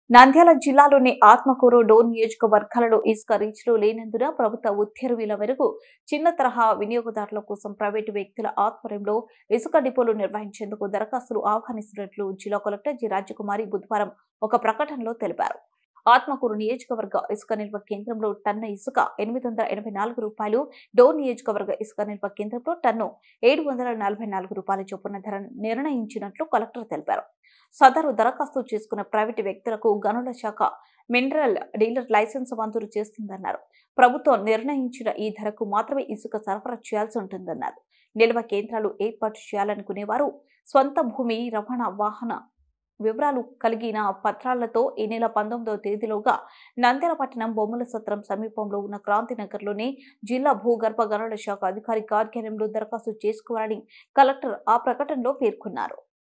నంద్యాల జిల్లాలోని ఆత్మకూరు డోన్ నియోజకవర్గాలలో ఇసుక రీచ్లు లేనందున ప్రభుత్వ ఉత్తర్వుల మేరకు చిన్న తరహా వినియోగదారుల కోసం ప్రైవేటు వ్యక్తుల ఆధ్వర్యంలో ఇసుక డిపోలు నిర్వహించేందుకు దరఖాస్తులు ఆహ్వానిస్తున్నట్లు జిల్లా కలెక్టర్ జి రాజకుమారి బుధవారం ఒక ప్రకటనలో తెలిపారు. ఆత్మకూరు నియోజకవర్గ ఇసుక నిల్వ కేంద్రంలో టన్ను ఇసుక 884 రూపాయలు, డోన్ నియోజకవర్గ ఇసుక నిల్వ కేంద్రంలో టన్ను 744 రూపాయల చొప్పున ధర నిర్ణయించినట్లు కలెక్టర్ తెలిపారు. సదరు దరఖాస్తు చేసుకున్న ప్రైవేటు వ్యక్తులకు గనుల శాఖ మినరల్ డీలర్ లైసెన్స్ మంజూరు చేస్తుందన్నారు. ప్రభుత్వం నిర్ణయించిన ఈ ధరకు మాత్రమే ఇసుక సరఫరా చేయాల్సి ఉంటుందన్నారు. నిల్వ కేంద్రాలు ఏర్పాటు చేయాలనుకునేవారు స్వంత భూమి, రవాణా వాహన వివరాలు కలిగిన పత్రాలతో ఈ నెల 19వ తేదీలోగా నంద్యాల పట్టణం బొమ్మల సత్రం సమీపంలో ఉన్న క్రాంతినగర్లోని జిల్లా భూగర్భ గనుల శాఖ అధికారి కార్యాలయంలో దరఖాస్తు చేసుకోవాలని కలెక్టర్ ఆ ప్రకటనలో పేర్కొన్నారు.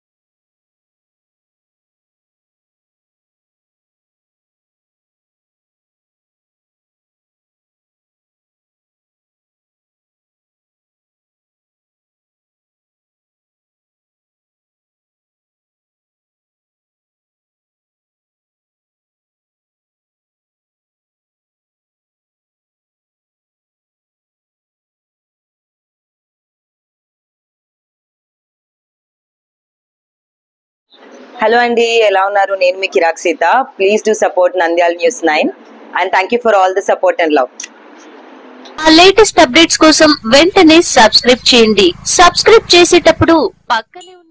హలో అండి, ఎలా ఉన్నారు? నేను మీ కిరాక్ Seetha. Please do support Nandyala news 9 and thank you for all the support and love. ఆ లేటెస్ట్ అప్డేట్స్ కోసం వెంటనే సబ్స్క్రైబ్ చేయండి. సబ్స్క్రైబ్ చేసేటప్పుడు పక్కనే